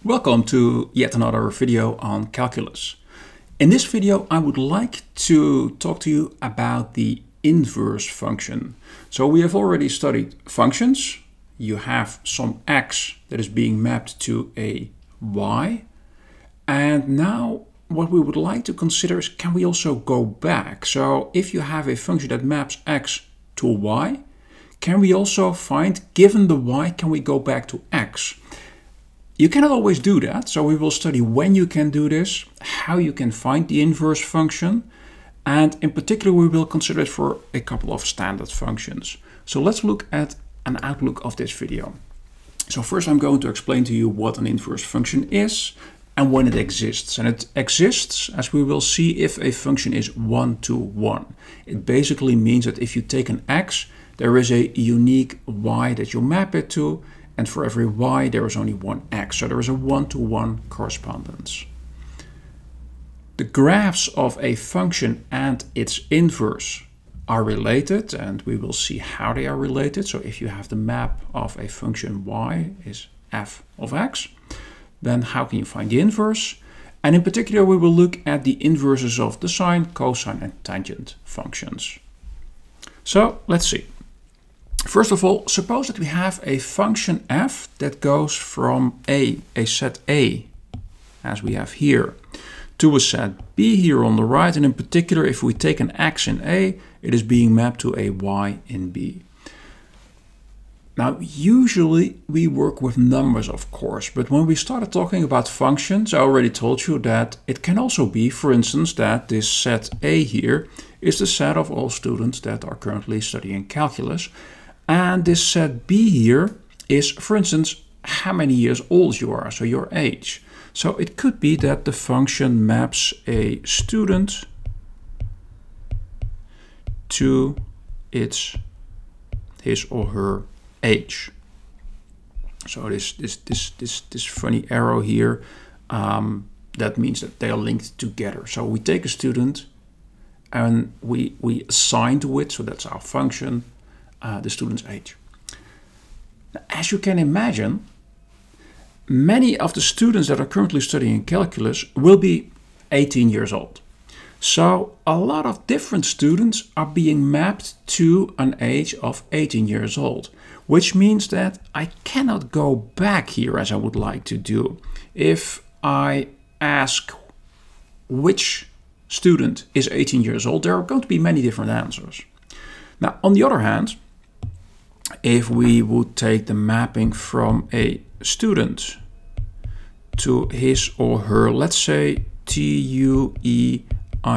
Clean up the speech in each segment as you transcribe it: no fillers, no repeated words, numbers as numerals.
Welcome to yet another video on calculus. In this video I would like to talk to you about the inverse function. So we have already studied functions. You have some x that is being mapped to a y. And now what we would like to consider is, can we also go back? So if you have a function that maps x to y, can we also find, given the y, can we go back to x? You cannot always do that, so we will study when you can do this, how you can find the inverse function, and in particular we will consider it for a couple of standard functions. So let's look at an outlook of this video. So first I'm going to explain to you what an inverse function is and when it exists. And it exists, as we will see, if a function is one-to-one. It basically means that if you take an x, there is a unique y that you map it to, and for every y there is only one x, so there is a one-to-one correspondence. The graphs of a function and its inverse are related, and we will see how they are related. So if you have the map of a function y is f of x, then how can you find the inverse? And in particular we will look at the inverses of the sine, cosine and tangent functions. So let's see. First of all, suppose that we have a function f that goes from a set A, as we have here, to a set B here on the right, and in particular if we take an x in A, it is being mapped to a y in B. Now usually we work with numbers, of course, but when we started talking about functions, I already told you that it can also be, for instance, that this set A here is the set of all students that are currently studying calculus. And this set B here is, for instance, how many years old you are, so your age. So it could be that the function maps a student to his or her age. So this funny arrow here, that means that they are linked together. So we take a student and we assign to it, so that's our function, the student's age. Now, as you can imagine, many of the students that are currently studying calculus will be 18 years old. So a lot of different students are being mapped to an age of 18 years old, which means that I cannot go back here as I would like to do. If I ask which student is 18 years old, there are going to be many different answers. Now, on the other hand, if we would take the mapping from a student to his or her, let's say, TUEID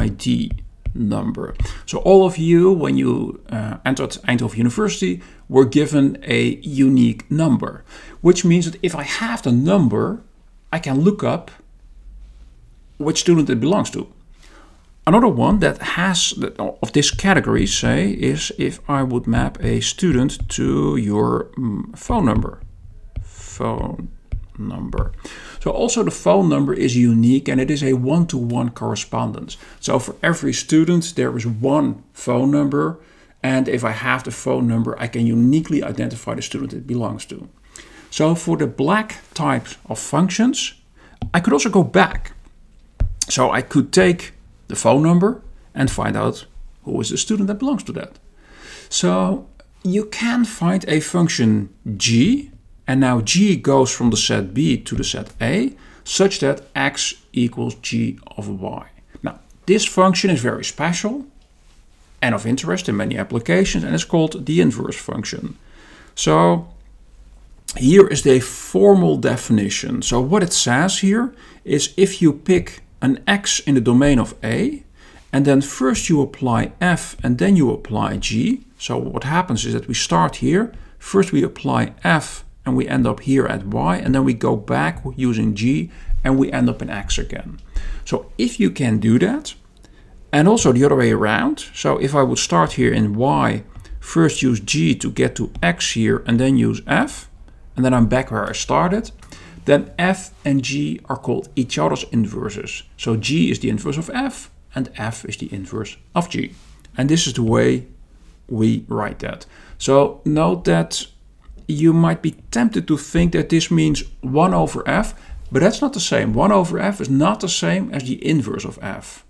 number. So all of you, when you entered Eindhoven University, were given a unique number, which means that if I have the number, I can look up which student it belongs to. Another one that has of this category, say, is if I would map a student to your phone number. Phone number. So also the phone number is unique and it is a one-to-one correspondence. So for every student there is one phone number, and if I have the phone number I can uniquely identify the student it belongs to. So for the black type of functions I could also go back. So I could take the phone number and find out who is the student that belongs to that. So you can find a function g, and now g goes from the set B to the set A, such that x equals g of y. Now this function is very special and of interest in many applications, and it's called the inverse function. So here is the formal definition. So what it says here is, if you pick an x in the domain of A, and then first you apply f and then you apply g. So what happens is that we start here, first we apply f and we end up here at y, and then we go back using g and we end up in x again. So if you can do that, and also the other way around, so if I would start here in y, first use g to get to x here and then use f, and then I'm back where I started, then f and g are called each other's inverses. So g is the inverse of f and f is the inverse of g. And this is the way we write that. So note that you might be tempted to think that this means 1 over f. But that's not the same. 1 over f is not the same as the inverse of f.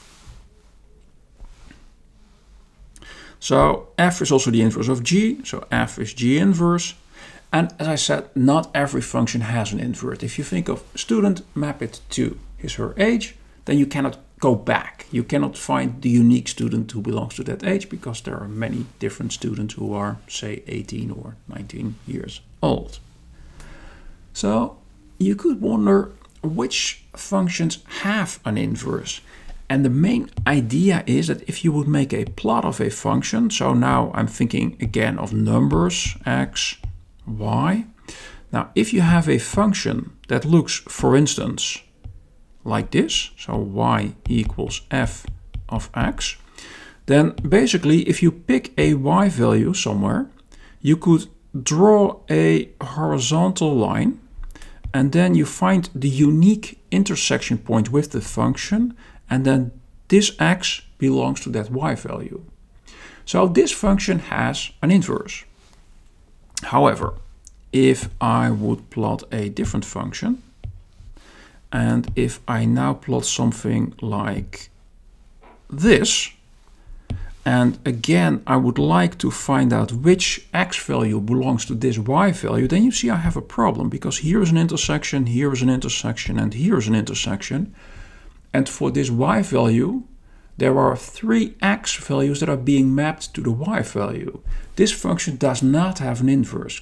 So f is also the inverse of g, so f is g inverse. And as I said, not every function has an inverse. If you think of student, map it to his/her age, then you cannot go back. You cannot find the unique student who belongs to that age because there are many different students who are, say, 18 or 19 years old. So you could wonder which functions have an inverse. And the main idea is that if you would make a plot of a function, so now I'm thinking again of numbers, x, y. Now, if you have a function that looks, for instance, like this, so y equals f of x, then basically if you pick a y value somewhere, you could draw a horizontal line and then you find the unique intersection point with the function, and then this x belongs to that y value. So this function has an inverse. However, if I would plot a different function, and if I now plot something like this, and again I would like to find out which x value belongs to this y value, then you see I have a problem, because here is an intersection, here is an intersection, and here is an intersection. And for this y value, there are 3 x values that are being mapped to the y value. This function does not have an inverse.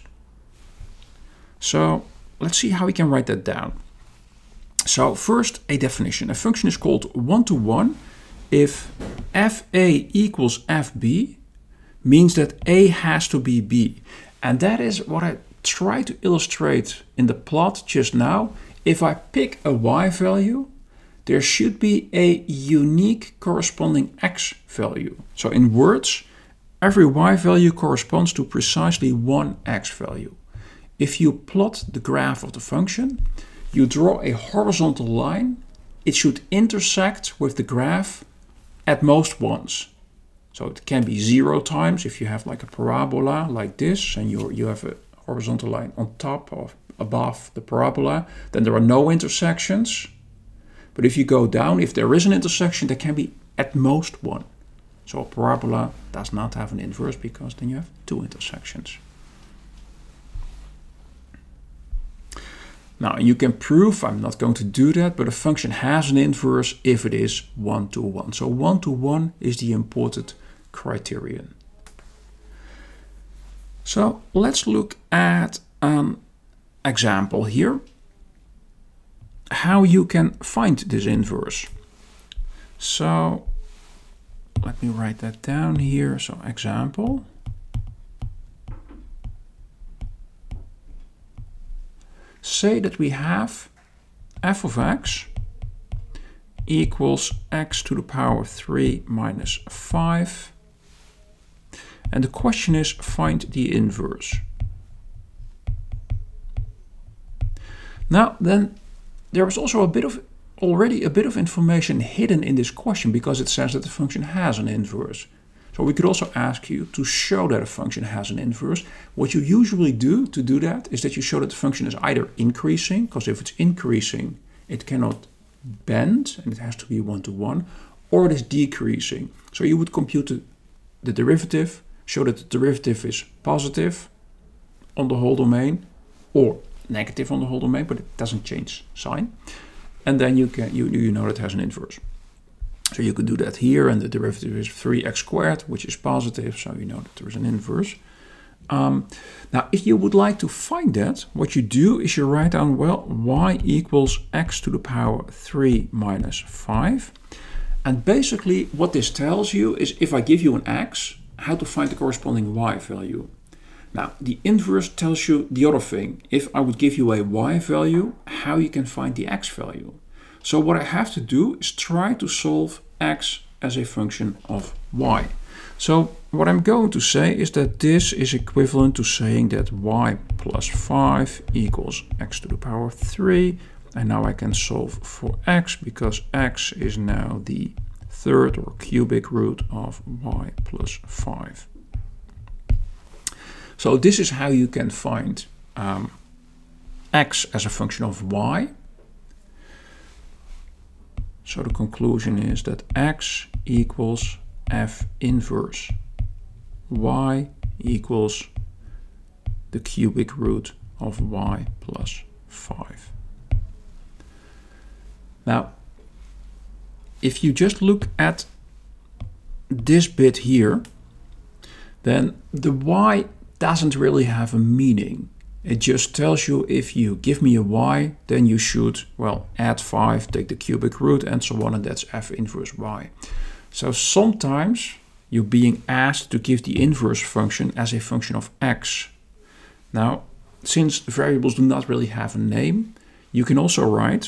So let's see how we can write that down. So first, a definition. A function is called one-to-one if fa equals fb, means that a has to be b. And that is what I tried to illustrate in the plot just now. If I pick a y value, there should be a unique corresponding x value. So in words, every y value corresponds to precisely one x value. If you plot the graph of the function, you draw a horizontal line. It should intersect with the graph at most once. So it can be 0 times if you have like a parabola like this and you have a horizontal line on top of above the parabola, then there are no intersections. But if you go down, if there is an intersection, there can be at most one. So a parabola does not have an inverse because then you have 2 intersections. Now you can prove, I'm not going to do that, but a function has an inverse if it is one-to-one. So one-to-one is the important criterion. So let's look at an example here. How you can find this inverse. So let me write that down here. So example. Say that we have f of x equals x to the power 3 minus 5. And the question is, find the inverse. Now then, there is also already a bit of information hidden in this question, because it says that the function has an inverse. So we could also ask you to show that a function has an inverse. What you usually do to do that is that you show that the function is either increasing, because if it's increasing, it cannot bend and it has to be one-to-one, or it is decreasing. So you would compute the derivative, show that the derivative is positive on the whole domain, or negative on the whole domain, but it doesn't change sign. And then you know that it has an inverse. So you could do that here, and the derivative is 3x squared, which is positive, so you know that there is an inverse. Now, if you would like to find that, what you do is you write down, well, y equals x to the power 3 minus 5. And basically what this tells you is, if I give you an x, how to find the corresponding y value. Now, the inverse tells you the other thing. If I would give you a y value, how you can find the x value. So what I have to do is try to solve x as a function of y. So what I'm going to say is that this is equivalent to saying that y plus 5 equals x to the power 3. And now I can solve for x, because x is now the third or cubic root of y plus 5. So this is how you can find x as a function of y. So the conclusion is that x equals f inverse y equals the cubic root of y plus 5. Now, if you just look at this bit here, then the y doesn't really have a meaning. It just tells you if you give me a y, then you should, well, add 5, take the cubic root and so on, and that's f inverse y. So sometimes you're being asked to give the inverse function as a function of x. Now, since the variables do not really have a name, you can also write,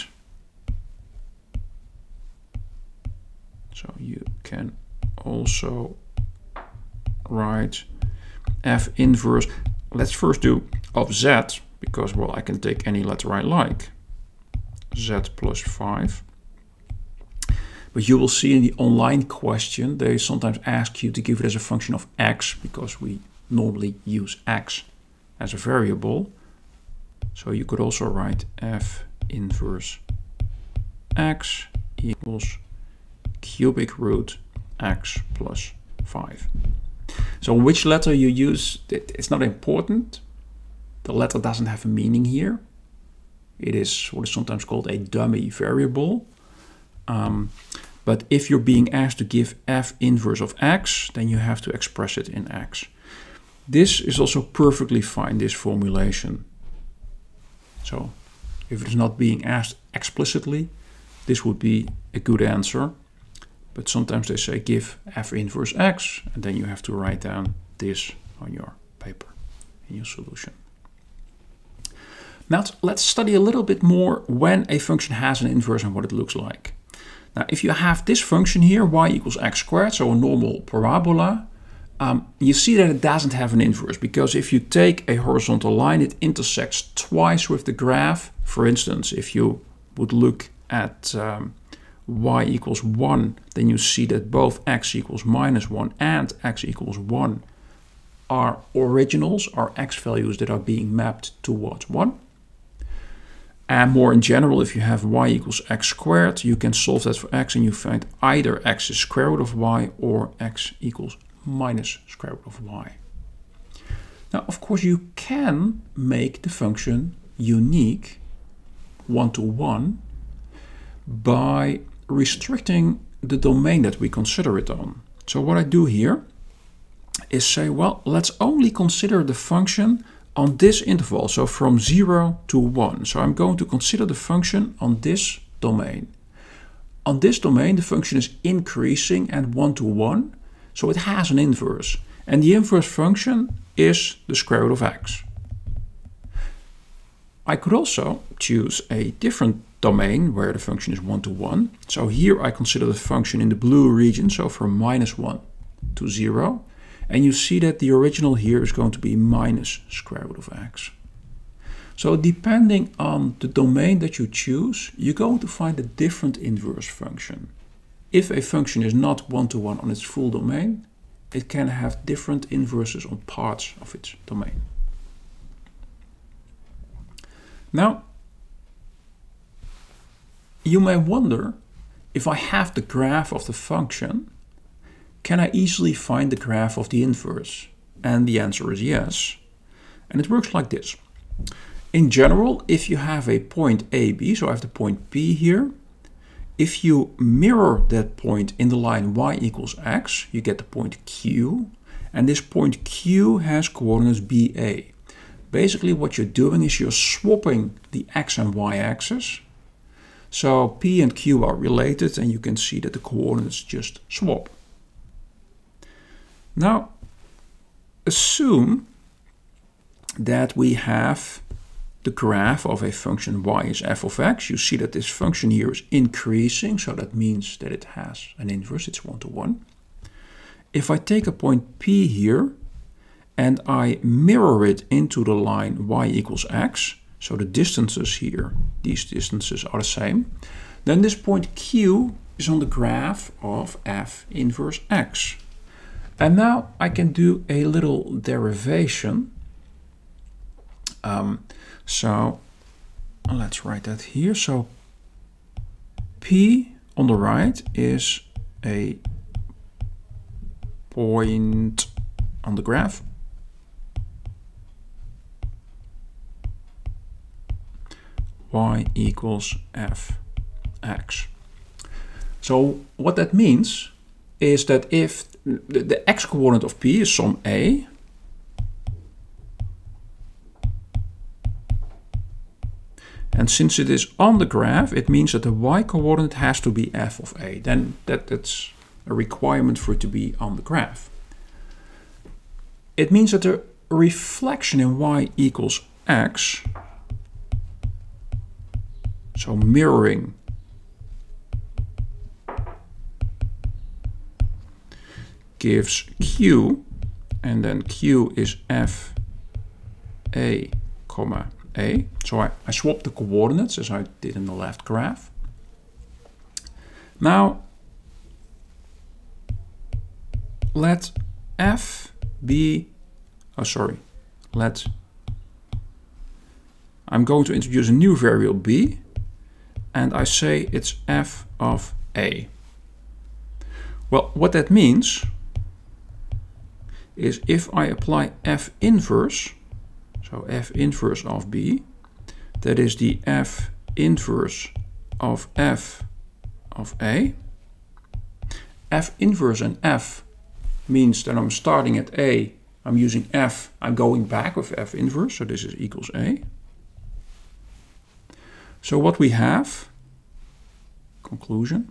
so you can also write f inverse, let's first do of z, because, well, I can take any letter I like, z plus 5. But you will see in the online question, they sometimes ask you to give it as a function of x, because we normally use x as a variable. So you could also write f inverse x equals cubic root x plus 5. So which letter you use, it's not important. The letter doesn't have a meaning here. It is what is sometimes called a dummy variable. But if you're being asked to give f inverse of x, then you have to express it in x. This is also perfectly fine, this formulation. So if it is not being asked explicitly, this would be a good answer. But sometimes they say give f inverse x, and then you have to write down this on your paper in your solution. Now let's study a little bit more when a function has an inverse and what it looks like. Now if you have this function here, y equals x squared, so a normal parabola, you see that it doesn't have an inverse, because if you take a horizontal line, it intersects twice with the graph. For instance, if you would look at y equals 1, then you see that both x equals minus 1 and x equals 1 are originals, are x values that are being mapped towards 1. And more in general, if you have y equals x squared, you can solve that for x and you find either x is square root of y or x equals minus square root of y. Now, of course, you can make the function unique one-to-one by restricting the domain that we consider it on. So what I do here is say, well, let's only consider the function on this interval, so from 0 to 1. So I'm going to consider the function on this domain. On this domain, the function is increasing and 1 to 1, so it has an inverse. And the inverse function is the square root of x. I could also choose a different domain where the function is 1 to 1. So here I consider the function in the blue region, so from minus 1 to 0. And you see that the original here is going to be minus square root of x. So depending on the domain that you choose, you're going to find a different inverse function. If a function is not one-to-one on its full domain, it can have different inverses on parts of its domain. Now, you may wonder, if I have the graph of the function, can I easily find the graph of the inverse? And the answer is yes. And it works like this. In general, if you have a point AB, so I have the point P here, if you mirror that point in the line y equals x, you get the point Q. And this point Q has coordinates BA. Basically what you're doing is you're swapping the x and y axis. So P and Q are related and you can see that the coordinates just swap. Now, assume that we have the graph of a function y is f of x. You see that this function here is increasing, so that means that it has an inverse, it's 1 to 1. If I take a point P here and I mirror it into the line y equals x, so the distances here, these distances are the same, then this point Q is on the graph of f inverse x. And now I can do a little derivation. So let's write that here. So P on the right is a point on the graph. Y equals fx. So what that means is that if the x-coordinate of P is some A, and since it is on the graph, it means that the y-coordinate has to be f of A. Then that's a requirement for it to be on the graph. It means that the reflection in y equals x, so mirroring, gives q, and then q is f a comma a. So I swap the coordinates as I did in the left graph. Now let f be, I'm going to introduce a new variable b, and I say it's f of a. Well, what that means is if I apply f inverse, so f inverse of b, that is the f inverse of f of a. F inverse and f means that I'm starting at a, I'm using f, I'm going back with f inverse, so this is equals a. So what we have, conclusion,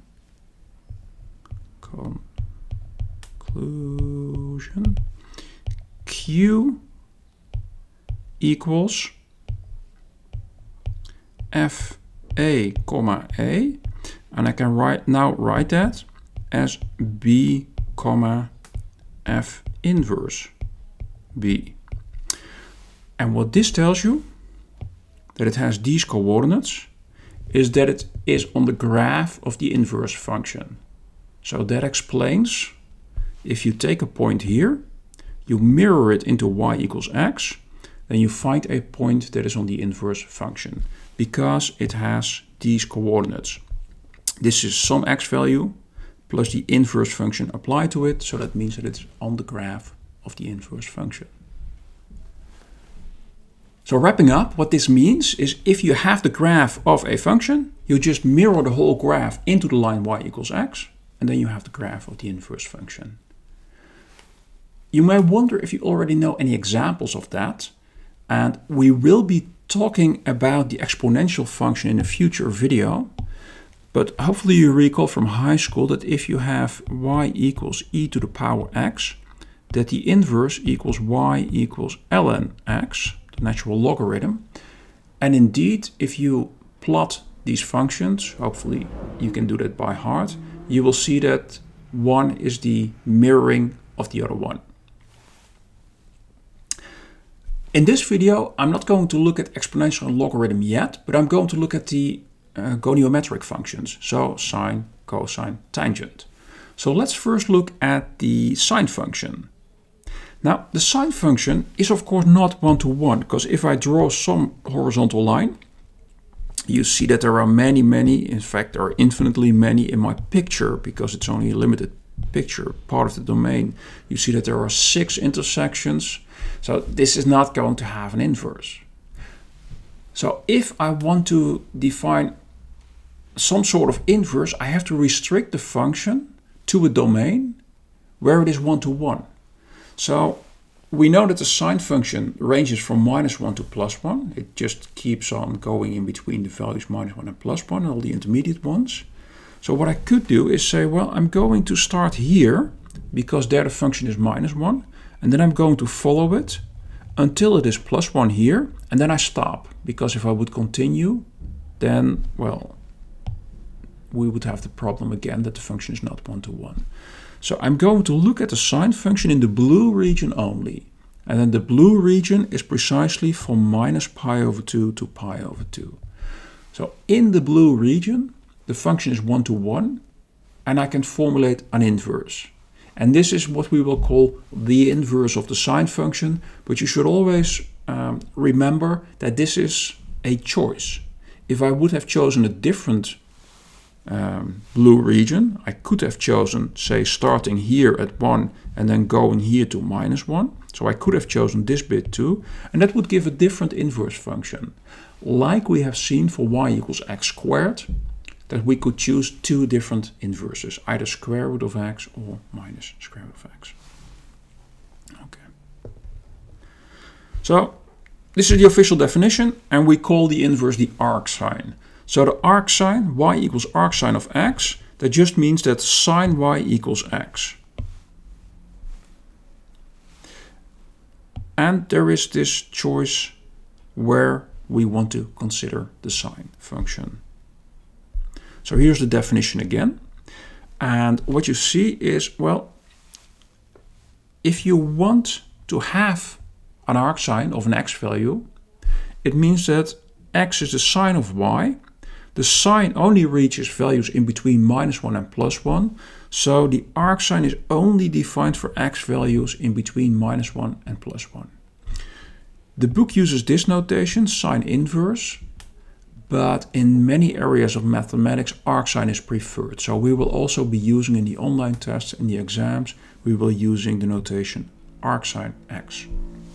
q equals f a comma a, and I can now write that as b comma f inverse b. And what this tells you, that it has these coordinates, is that it is on the graph of the inverse function. So that explains, if you take a point here, you mirror it into y equals x, then you find a point that is on the inverse function, because it has these coordinates. This is some x value plus the inverse function applied to it, so that means that it's on the graph of the inverse function. So wrapping up, what this means is if you have the graph of a function, you just mirror the whole graph into the line y equals x, and then you have the graph of the inverse function. You may wonder if you already know any examples of that, and we will be talking about the exponential function in a future video, but hopefully you recall from high school that if you have y equals e to the power x, that the inverse equals y equals ln x, the natural logarithm. And indeed, if you plot these functions, hopefully you can do that by heart, you will see that one is the mirroring of the other one. In this video, I'm not going to look at exponential and logarithm yet, but I'm going to look at the goniometric functions, so sine, cosine, tangent. So let's first look at the sine function. Now, the sine function is of course not one-to-one, because if I draw some horizontal line, you see that there are many, in fact there are infinitely many in my picture, because it's only a limited picture, part of the domain. You see that there are 6 intersections, so this is not going to have an inverse. So if I want to define some sort of inverse, I have to restrict the function to a domain where it is one-to-one. So we know that the sine function ranges from -1 to +1. It just keeps on going in between the values -1 and +1 and all the intermediate ones. So what I could do is say, well, I'm going to start here because there the function is -1, and then I'm going to follow it until it is +1 here, and then I stop, because if I would continue, then, well, we would have the problem again that the function is not one-to-one. So I'm going to look at the sine function in the blue region only. And then the blue region is precisely from -π/2 to π/2. So in the blue region, the function is one-to-one, and I can formulate an inverse. And this is what we will call the inverse of the sine function, but you should always remember that this is a choice. If I would have chosen a different blue region. I could have chosen, say, starting here at 1 and then going here to -1. So I could have chosen this bit too, and that would give a different inverse function. Like we have seen for y equals x squared, that we could choose two different inverses, either square root of x or minus square root of x. Okay. So this is the official definition, and we call the inverse the arcsign. So the arcsign, y equals arcsign of x, that just means that sine y equals x. And there is this choice where we want to consider the sine function. So here's the definition again. And what you see is, well, if you want to have an arcsign of an x value, it means that x is the sine of y. The sine only reaches values in between -1 and +1. So the arcsign is only defined for x values in between -1 and +1. The book uses this notation, sine inverse, but in many areas of mathematics, arcsign is preferred. So we will also be using in the online tests, in the exams, we will using the notation arcsign x.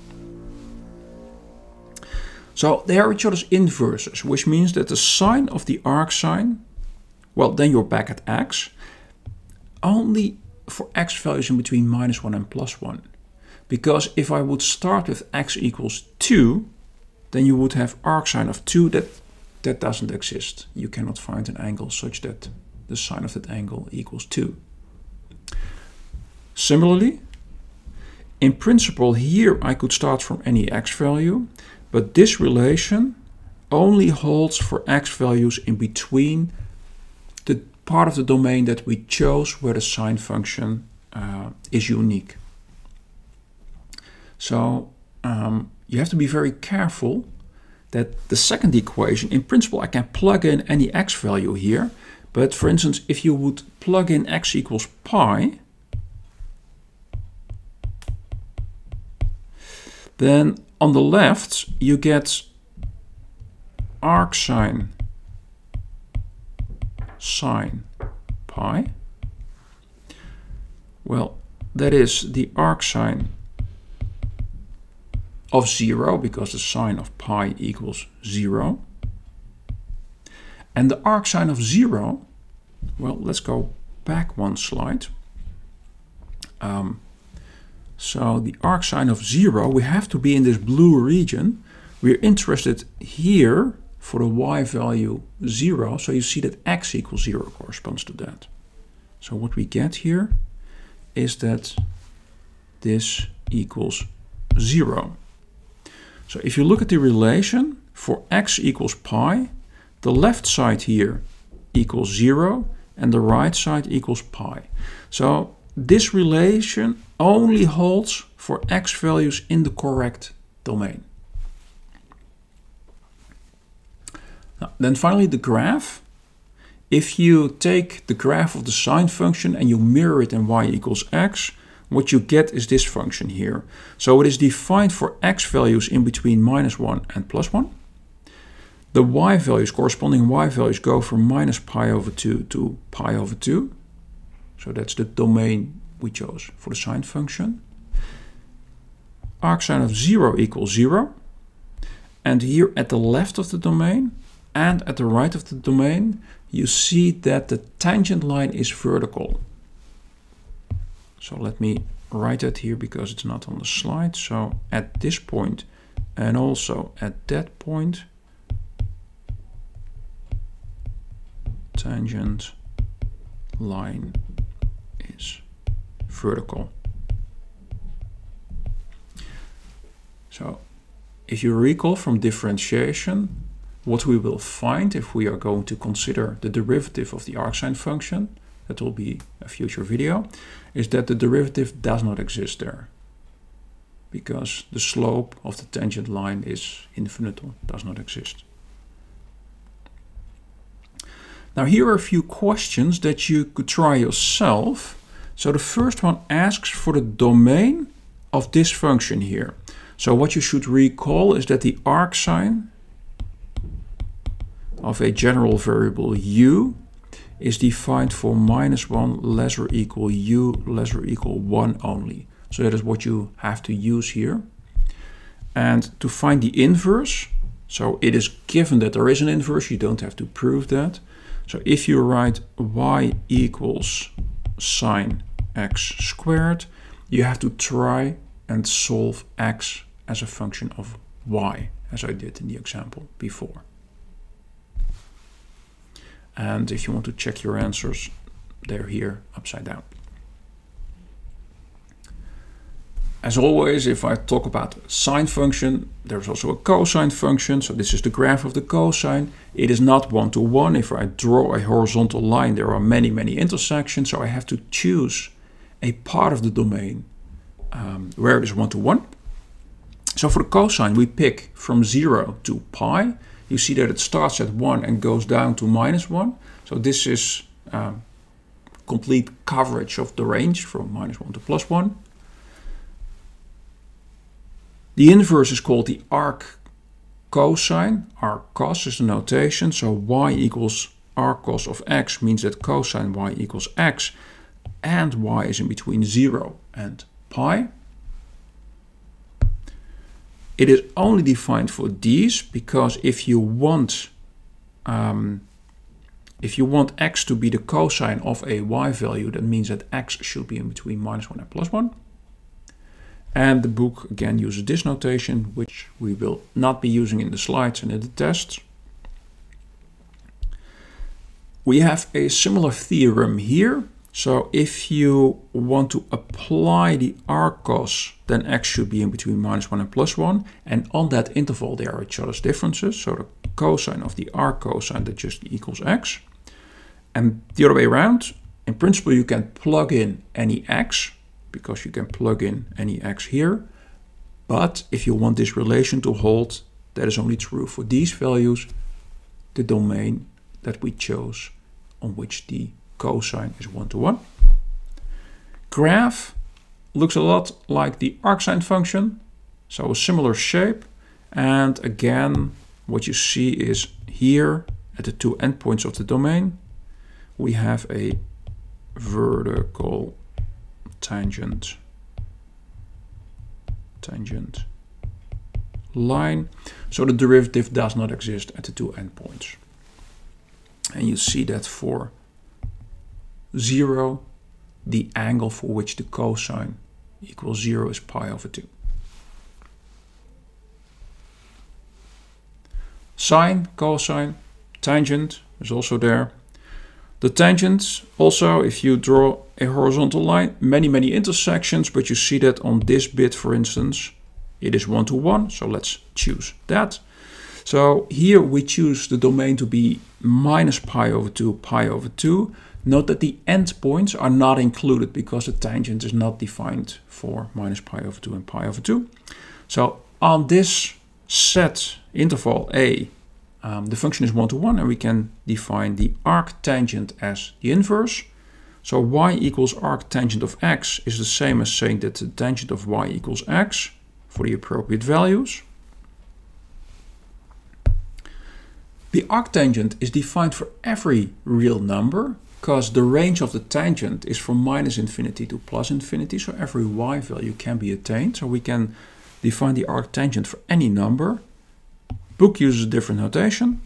So they are each other's inverses, which means that the sine of the arcsign, well, then you're back at x, only for x values in between -1 and +1. Because if I would start with x equals 2, then you would have arcsign of 2. That doesn't exist. You cannot find an angle such that the sine of that angle equals 2. Similarly, in principle here I could start from any x value, but this relation only holds for x values in between the part of the domain that we chose where the sine function is unique. So you have to be very careful that the second equation, in principle I can plug in any x value here, but for instance if you would plug in x equals pi, then on the left you get arcsign sine pi. Well, that is the arcsign of 0, because the sine of pi equals 0. And the arcsign of 0, well, let's go back one slide. So the arcsign of 0, we have to be in this blue region. We're interested here for the y value 0, so you see that x equals 0 corresponds to that. So what we get here is that this equals 0. So if you look at the relation for x equals pi, the left side here equals 0 and the right side equals pi. So this relation only holds for x values in the correct domain. Now, then finally the graph. If you take the graph of the sine function and you mirror it in y equals x, what you get is this function here. So it is defined for x values in between -1 and +1. The y values, corresponding y values, go from -pi/2 to pi/2. So that's the domain we chose for the sine function. Arcsign of 0 equals 0. And here at the left of the domain and at the right of the domain, you see that the tangent line is vertical. So let me write that here because it's not on the slide. So at this point and also at that point, tangent line is vertical. So if you recall from differentiation, what we will find if we are going to consider the derivative of the arcsign function, that will be a future video, is that the derivative does not exist there, because the slope of the tangent line is infinite, does not exist. Now here are a few questions that you could try yourself. So the first one asks for the domain of this function here. So what you should recall is that the arcsign of a general variable u is defined for -1 less or equal u less or equal 1 only. So that is what you have to use here. And to find the inverse, so it is given that there is an inverse, you don't have to prove that. So if you write y equals sine x squared, you have to try and solve x as a function of y, as I did in the example before. And if you want to check your answers, they're here upside down. As always, if I talk about sine function, there's also a cosine function. So this is the graph of the cosine. It is not one-to-one. If I draw a horizontal line, there are many, many intersections. So I have to choose a part of the domain where it is one-to-one. So for the cosine, we pick from 0 to pi. You see that it starts at 1 and goes down to -1. So this is complete coverage of the range from -1 to +1. The inverse is called the arc cosine. Arc cos is the notation. So y equals arc cos of x means that cosine y equals x, and y is in between 0 and pi. It is only defined for these because if you want x to be the cosine of a y value, that means that x should be in between -1 and +1. And the book again uses this notation, which we will not be using in the slides and in the tests. We have a similar theorem here. So if you want to apply the arc cos, then x should be in between -1 and +1. And on that interval, they are each other's differences. So the cosine of the arc cosine, that just equals x. And the other way around, in principle, you can plug in any x, because you can plug in any x here. But if you want this relation to hold, that is only true for these values, the domain that we chose on which the cosine is 1-to-1. Graph looks a lot like the arcsine function, so a similar shape. And again, what you see is here at the two endpoints of the domain, we have a vertical tangent line. So the derivative does not exist at the two endpoints. And you see that for 0, the angle for which the cosine equals 0 is pi/2. Sine, cosine, tangent is also there. The tangents also, if you draw a horizontal line, many intersections, but you see that on this bit, for instance, it is 1-to-1. So let's choose that. So here we choose the domain to be -pi/2, pi/2. Note that the endpoints are not included because the tangent is not defined for -pi/2 and pi/2. So on this set interval A, the function is 1-to-1, and we can define the arctangent as the inverse. So y equals arctangent of x is the same as saying that the tangent of y equals x for the appropriate values. The arctangent is defined for every real number because the range of the tangent is from -infinity to +infinity, so every y value can be attained. So we can define the arctangent for any number. Book uses a different notation.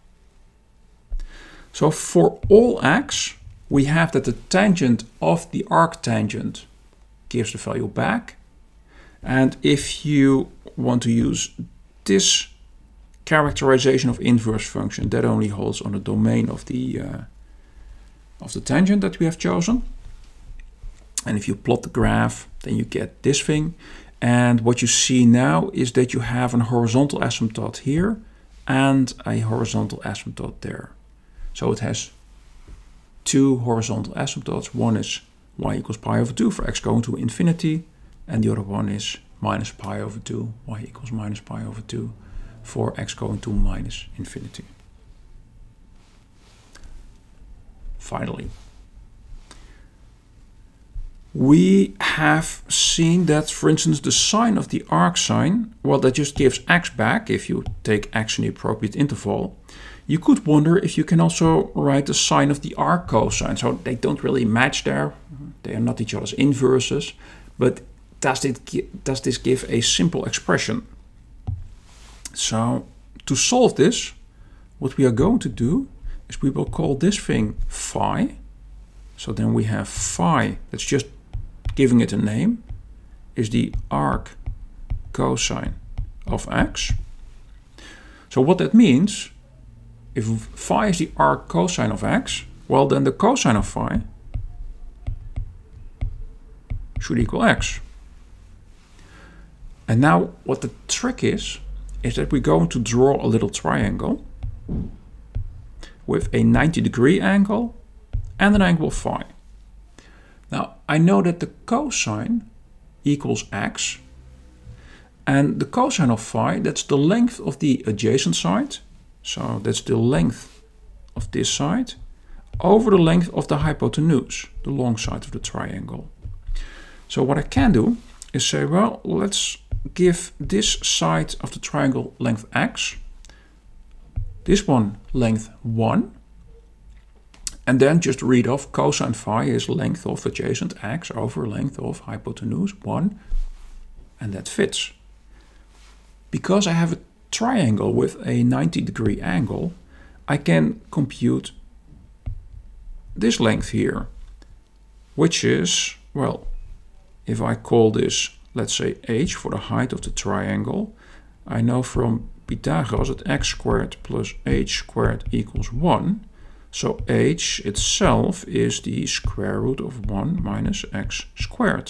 So for all x, we have that the tangent of the arctangent gives the value back. And if you want to use this characterization of inverse function, that only holds on the domain of the tangent that we have chosen. And if you plot the graph, then you get this thing. And what you see now is that you have a horizontal asymptote here and a horizontal asymptote there. So it has two horizontal asymptotes. One is y equals pi/2 for x going to infinity, and the other one is -pi/2, y equals -pi/2 for x going to -infinity. Finally, we have seen that, for instance, the sine of the arcsine, well, that just gives x back if you take x in the appropriate interval. You could wonder if you can also write the sine of the arc cosine. So they don't really match there. They are not each other's inverses. But does this give a simple expression? So to solve this, what we are going to do is we will call this thing phi. So then we have phi, that's just giving it a name, is the arc cosine of x. So what that means, if phi is the arc cosine of x, well then the cosine of phi should equal x. And now what the trick is that we're going to draw a little triangle with a 90-degree angle and an angle phi. Now I know that the cosine equals x, and the cosine of phi, that's the length of the adjacent side. So that's the length of this side over the length of the hypotenuse, the long side of the triangle. So what I can do is say, well, let's give this side of the triangle length x, this one length 1, and then just read off cosine phi is length of adjacent x over length of hypotenuse 1, and that fits. Because I have a triangle with a 90-degree angle, I can compute this length here, which is, well, if I call this, let's say h for the height of the triangle, I know from Pythagoras that x squared plus h squared equals 1. So h itself is the square root of 1 minus x squared.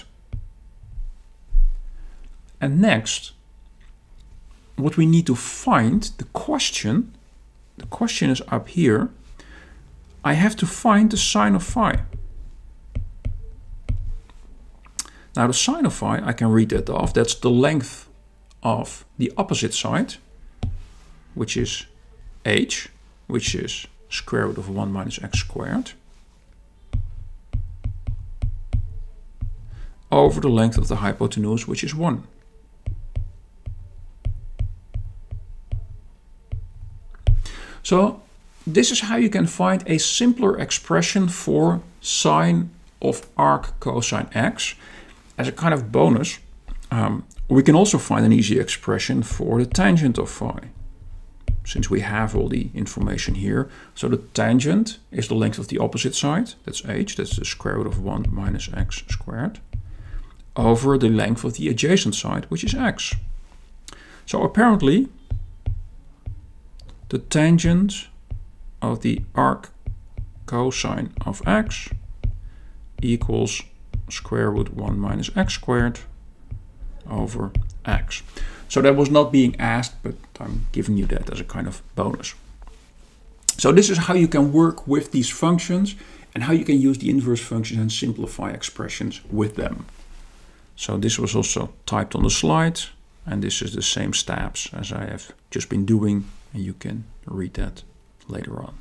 And next, what we need to find, the question is up here. I have to find the sine of phi. Now the sine of phi, I can read that off. That's the length of the opposite side, which is h, which is square root of 1 minus x squared, over the length of the hypotenuse, which is 1. So this is how you can find a simpler expression for sine of arc cosine x. As a kind of bonus, we can also find an easy expression for the tangent of phi, since we have all the information here. So the tangent is the length of the opposite side, that's h, that's the square root of 1 minus x squared, over the length of the adjacent side, which is x. So apparently, the tangent of the arc cosine of x equals square root 1 minus x squared over x. So that was not being asked, but I'm giving you that as a kind of bonus. So this is how you can work with these functions and how you can use the inverse functions and simplify expressions with them. So this was also typed on the slide, and this is the same steps as I have just been doing, and you can read that later on.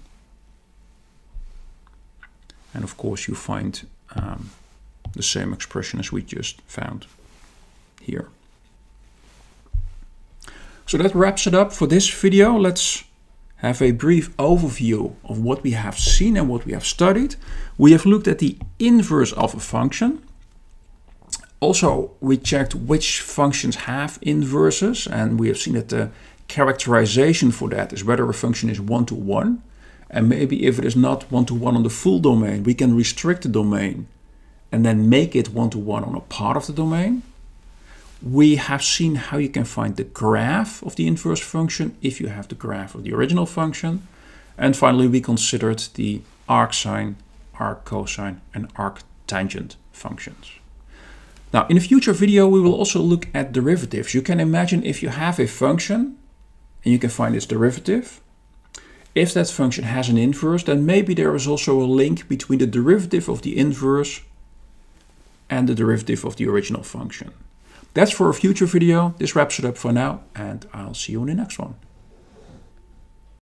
And of course you find the same expression as we just found here. So that wraps it up for this video. Let's have a brief overview of what we have seen and what we have studied. We have looked at the inverse of a function. Also, we checked which functions have inverses, and we have seen that the characterization for that is whether a function is one-to-one. And maybe if it is not one-to-one on the full domain, we can restrict the domain and then make it one-to-one on a part of the domain. We have seen how you can find the graph of the inverse function if you have the graph of the original function. And finally, we considered the arcsine, arccosine, and arctangent functions. Now, in a future video, we will also look at derivatives. You can imagine if you have a function and you can find its derivative. If that function has an inverse, then maybe there is also a link between the derivative of the inverse and the derivative of the original function. That's for a future video. This wraps it up for now, and I'll see you in the next one.